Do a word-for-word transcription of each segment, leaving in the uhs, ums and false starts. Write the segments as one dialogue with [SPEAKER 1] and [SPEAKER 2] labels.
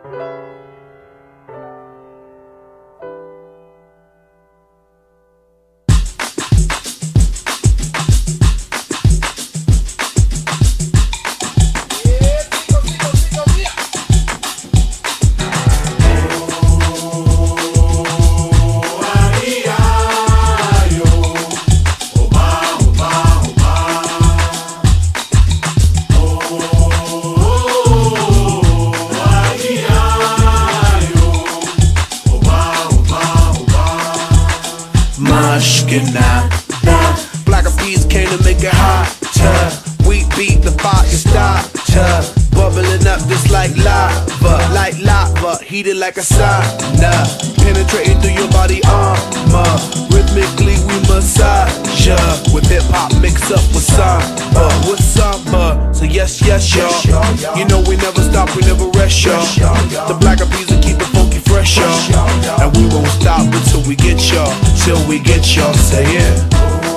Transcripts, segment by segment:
[SPEAKER 1] Black Eyed Peas came to make it hotter. We beat the fire starter, bubbling up just like lava, like lava, heated like a sauna, penetrating through your body armor. Rhythmically we massage ya, with hip hop mixed up with samba, with samba. So yes, yes, y'all. You know we never stop, we never rest, y'all. The Black Eyed Peas will keep it funky fresh, y'all. And we won't stop until we get y'all, till we get y'all. Say it.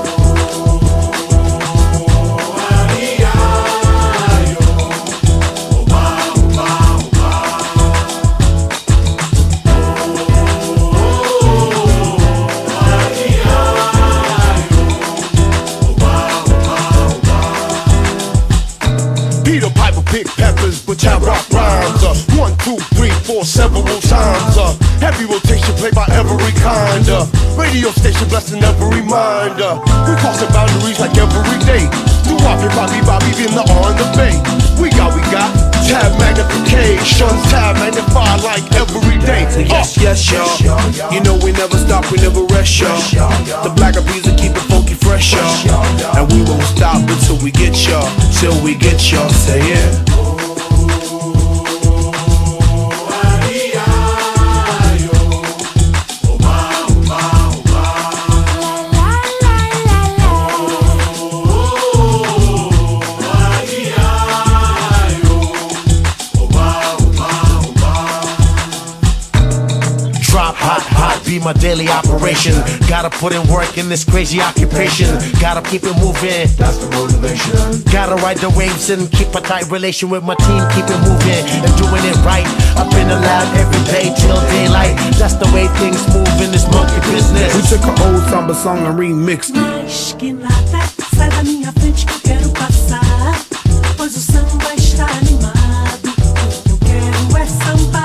[SPEAKER 2] Peter Piper pick peppers, but I rock rhymes. Uh, one, two, three, four, several times. Uh, heavy rotation played by every kind. Uh, radio station blessing every mind. Uh, we crossing boundaries like every day. Do Bobby, Bobby, Bobby, in the on the bay. We got, we got tab magnification, tab magnified like every day.
[SPEAKER 1] So yes, yes, y'all. You know we never stop, we never rest, y'all. The Black Eyed Peas will keep it funky fresh, y'all. And we won't stop until we get y'all, till we get y'all. Say it.
[SPEAKER 3] Drop hot, hot, be my daily operation. Gotta put in work in this crazy occupation. Gotta keep it moving, that's the motivation. Gotta ride the waves and keep a tight relation with my team. Keep it moving and doing it right. Up in the lab every day till daylight. That's the way things move in this monkey business.
[SPEAKER 1] We took an old samba song and remixed it.
[SPEAKER 4] Mas que nada, sai da minha frente que eu quero passar. Pois o samba está animado. O que eu quero é sambar.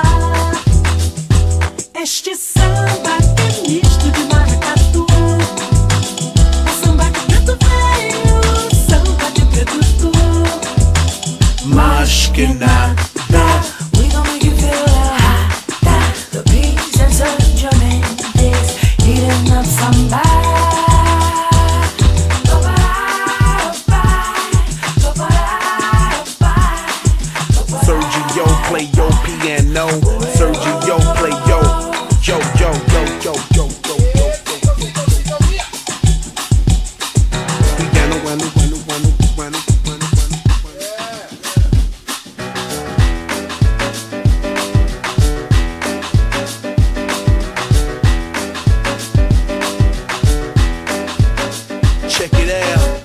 [SPEAKER 4] Este samba que é misto de maracatu. O samba de preto veio, o samba de preto tu.
[SPEAKER 1] Mas que nada.
[SPEAKER 4] We gon' make you feel hot. The beats and Sergio Mendes heating up samba.
[SPEAKER 1] Sergio play yo piano. Sergio play yo. Yo, yo, yo, yo, yo, yo, yo, yo, yo, yo. Piano, piano, piano, piano, piano, piano, piano. Check it out.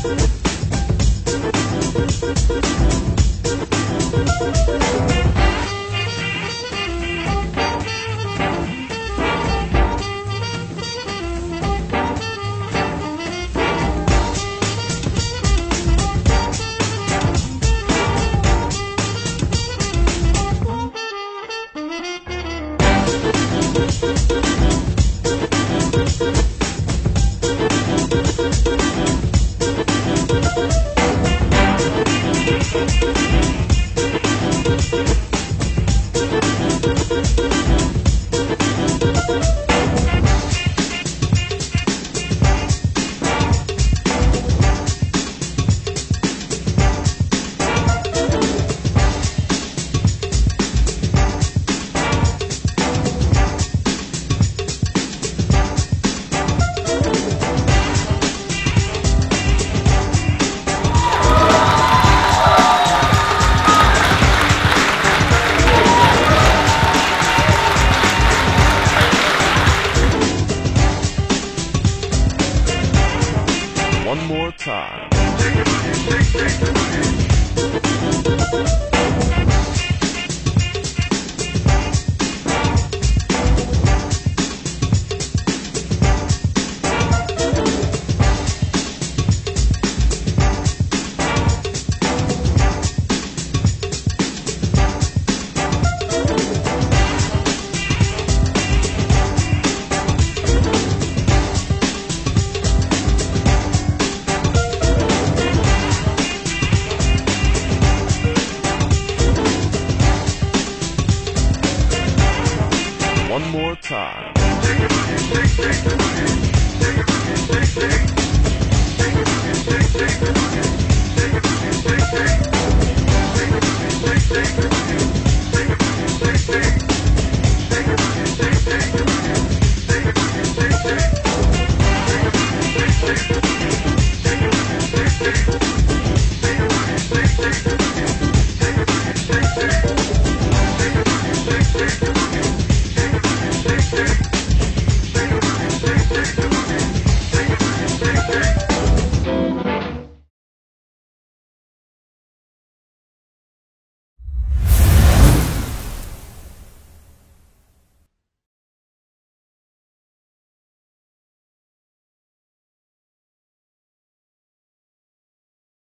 [SPEAKER 5] One more time.